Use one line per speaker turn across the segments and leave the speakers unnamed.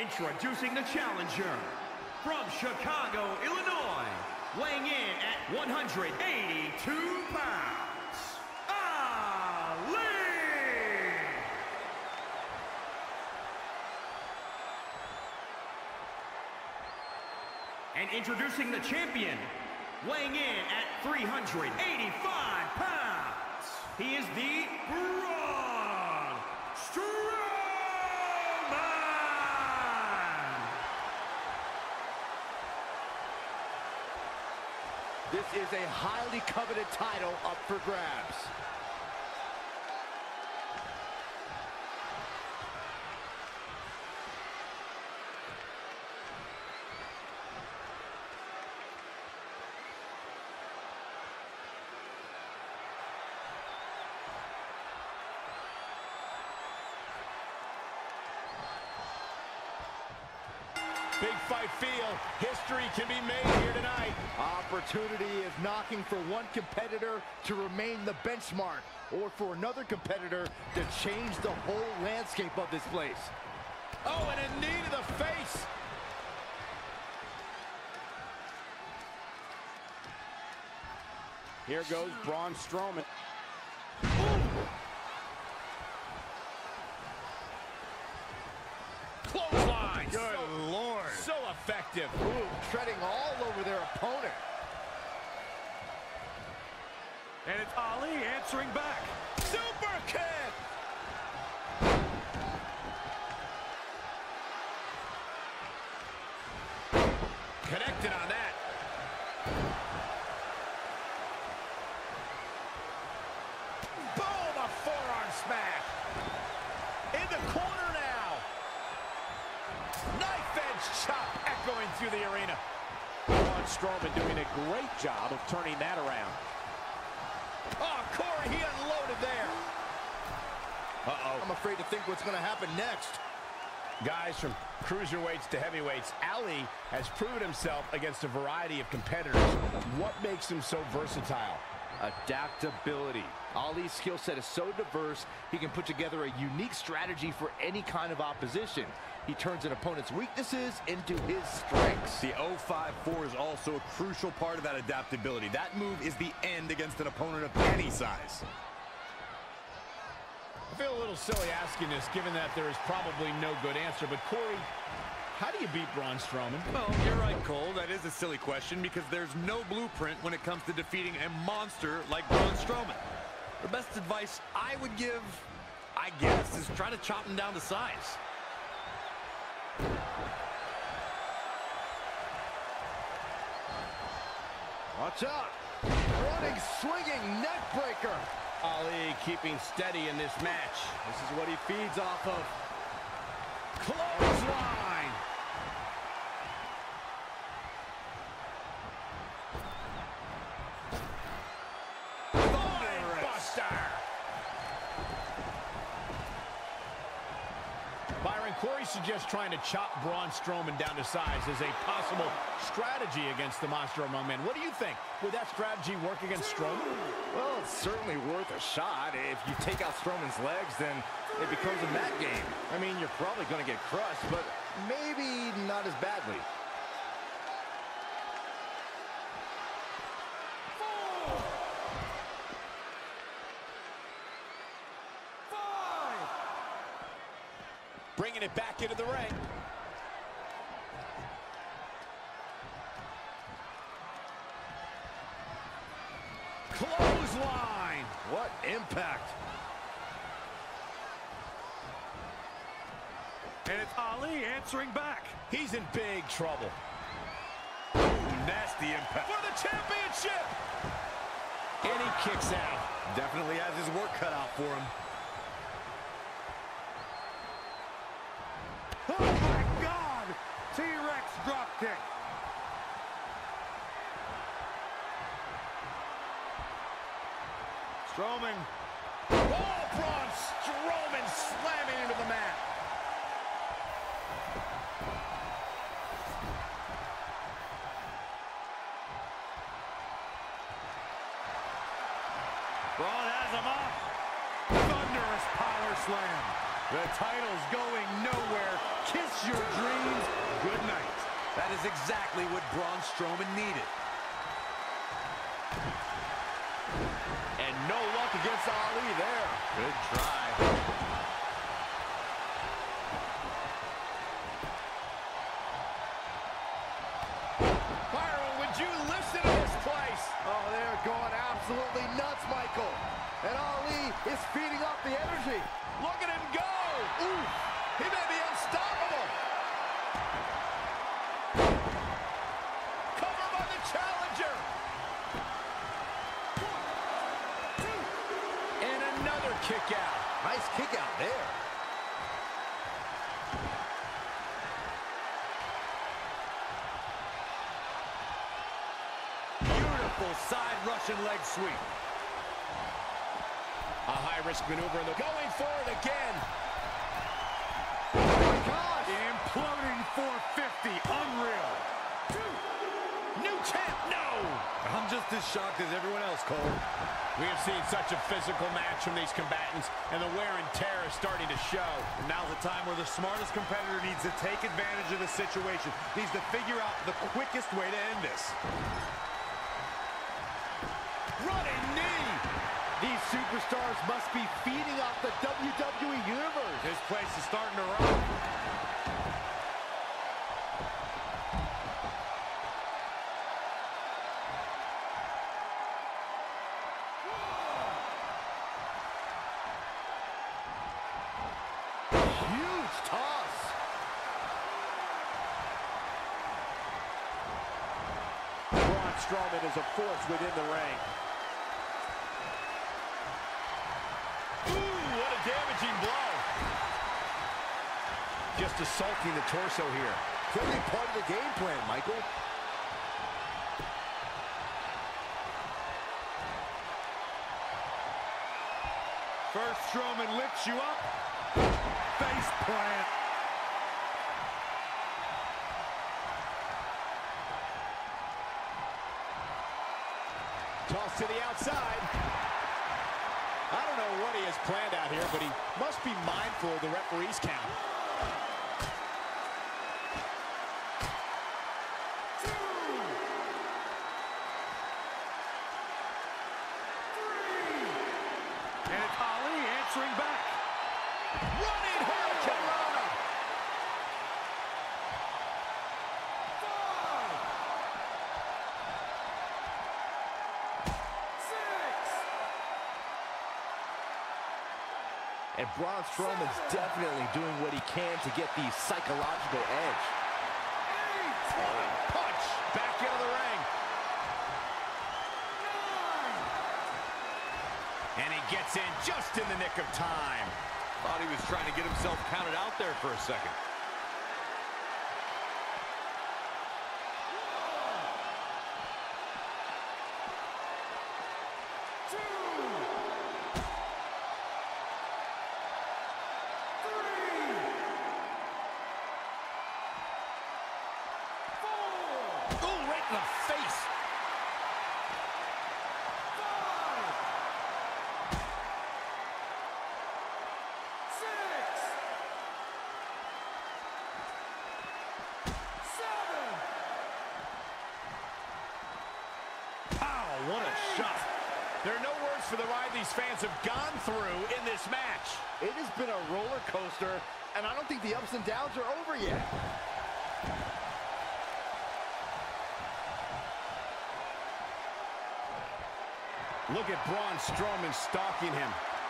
Introducing the challenger from Chicago, Illinois, weighing in at 182 pounds, Ali! And introducing the champion, weighing in at 385 pounds, he is the Braun Strowman!
This is a highly coveted title up for grabs.
Big fight feel. History can be made here tonight.
Opportunity is knocking for one competitor to remain the benchmark, or for another competitor to change the whole landscape of this place.
Oh, and a knee to the face. Here goes Braun Strowman. Clothesline. Good Lord. So effective.
Ooh, treading all over their opponent.
And it's Ali answering back. Super kick. Connected on that. Boom, a forearm smash. In the corner now. Knife edge chop echoing through the arena. Braun Strowman doing a great job of turning that around. Oh, Corey, he unloaded there. Uh-oh.
I'm afraid to think what's going to happen next.
Guys, from cruiserweights to heavyweights, Ali has proven himself against a variety of competitors. What makes him so versatile?
Adaptability. Ali's skill set is so diverse, he can put together a unique strategy for any kind of opposition. He turns an opponent's weaknesses into his strengths.
The 054 is also a crucial part of that adaptability. That move is the end against an opponent of any size.
I feel a little silly asking this, given that there is probably no good answer. But, Corey, how do you beat Braun Strowman?
Well, you're right, Cole. That is a silly question because there's no blueprint when it comes to defeating a monster like Braun Strowman. The best advice I would give, I guess, is try to chop him down to size.
Watch out. Running, swinging, neck breaker.
Ali keeping steady in this match. This is what he feeds off of. Clothesline. Buster. Byron, Corey suggests trying to chop Braun Strowman down to size as a possible strategy against the monster among men. What do you think? Would that strategy work against Strowman?
Well, it's certainly worth a shot. If you take out Strowman's legs, then it becomes a mat game. I mean, you're probably going to get crushed, but maybe not as badly.
Bringing it back into the ring. Clothesline.
What impact.
And it's Ali answering back. He's in big trouble.
Ooh, nasty impact.
For the championship. And he kicks out.
Definitely has his work cut out for him.
Oh, my God! T-Rex dropkick. Strowman. Oh, Braun Strowman slamming into the mat. Braun has him up. Thunderous power slam.
The title's going nowhere. Kiss your dreams. Good night. That is exactly what Braun Strowman needed.
And no luck against Ali there.
Good try.
Byron, would you listen to this place?
Oh, they're going absolutely nuts, Michael. And Ali is feeding off the energy.
Look at him go! Ooh, he may be unstoppable. Cover by the challenger. And another kick out.
Nice kick out there.
Beautiful side Russian leg sweep.
A high-risk maneuver, and they're going for it again.
Oh, my gosh.
Imploding 450. Unreal.
New champ, no!
I'm just as shocked as everyone else, Cole.
We have seen such a physical match from these combatants, and the wear and tear is starting to show.
Now's the time where the smartest competitor needs to take advantage of the situation. Needs to figure out the quickest way to end this.
Running knee!
These superstars must be feeding off the WWE Universe.
This place is starting to rock.
Huge toss.
Braun Strowman is a force within the ring. Ooh, what a damaging blow.
Just assaulting the torso here.
Clearly part of the game plan, Michael.
First, Strowman lifts you up. Face plant.
Toss to the outside. I don't know what he has planned out here, but he must be mindful of the referee's count.
And it's Ali answering back.
Running Hurricane Rana.
And Braun Strowman's definitely doing what he can to get the psychological edge.
Punch. Back into the ring. And he gets in just in the nick of time.
Thought he was trying to get himself counted out there for a second.
Ooh, right in the face.
Pow, what a shot.
There are no words for the ride these fans have gone through in this match.
It has been a roller coaster, and I don't think the ups and downs are over yet.
Look at Braun Strowman stalking him.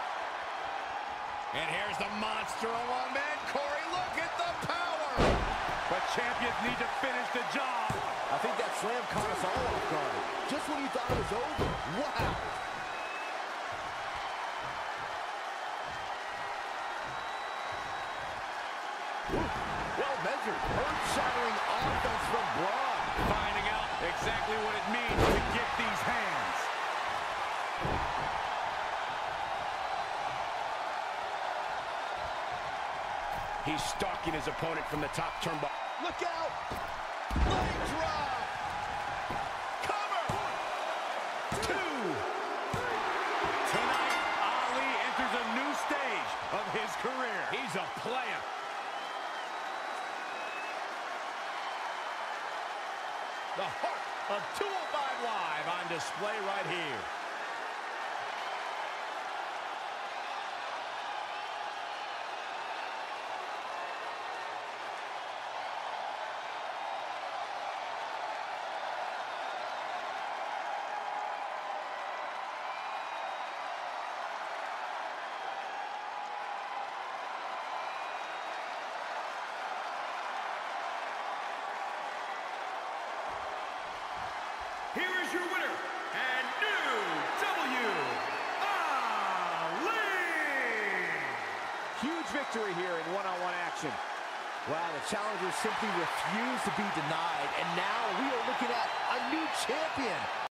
And here's the monster of one man, Corey. Look at the power.
But champions need to finish the job.
I think that slam caught us all off guard. Just when you thought it was over. Wow. Well measured. Earth-shattering offense from Braun.
Finding out exactly what it means to get these hands.
He's stalking his opponent from the top turnbuckle.
Look out. Leg drop.
Cover. 2.
Tonight, Ali enters a new stage of his career.
He's The heart of 205 Live on display right here.
Here is your winner, and new Ali!
Huge victory here in one-on-one action.
Wow, the challenger simply refused to be denied, and now we are looking at a new champion.